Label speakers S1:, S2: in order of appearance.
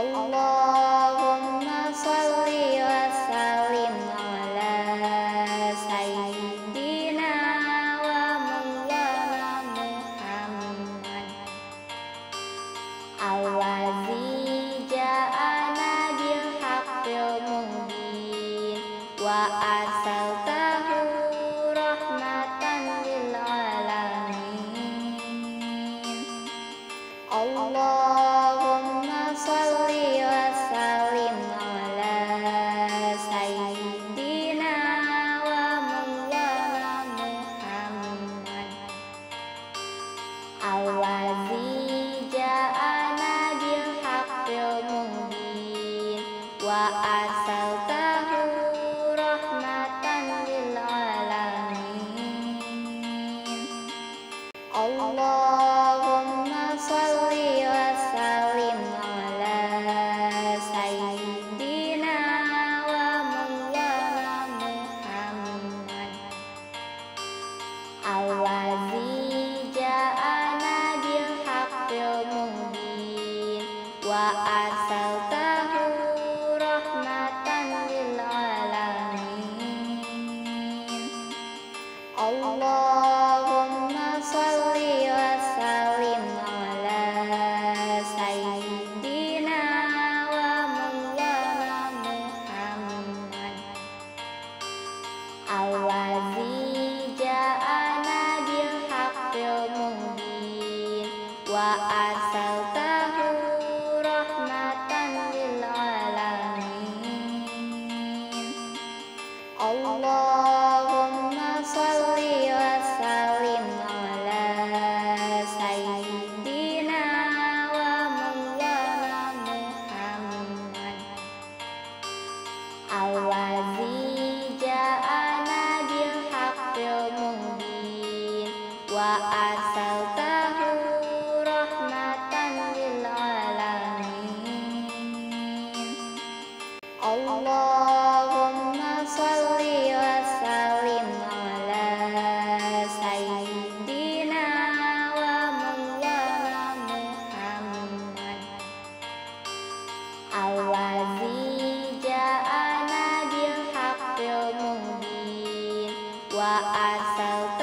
S1: Allahumma salli wa sallim ala sayyidina wa maulana Muhammad allazi ja'ana bil haqqil mubin wa arsaltahu rahmatan lil alamin. Allahumma salli wa sallim ala sayyidina wa maulana Muhammad allazi ja'ana bil haqqil mubin wa arsaltahu rahmatan lil alamin. Allahumma salli wa sallim ala sayyidina wa maulana Muhammad allazi ja'ana bil haqqil mubin wa arsaltahu rahmatan lil alamin. Allahumma salli wa sallim ala sayyidina wa maulana Muhammad allazi ja'ana bil haqqil mubin wa arsaltahu rahmatan lil alamin. Allahumma salli wa sallim ala sayyidina wa maulana Muhammad allazi ja'ana bil haqqil mubin wa arsaltahu rahmatan lil alamin. Allahumma salli wa sallim ala sayyidina wa maulana Muhammad allazi ja'ana bil haqqil mubin wa arsal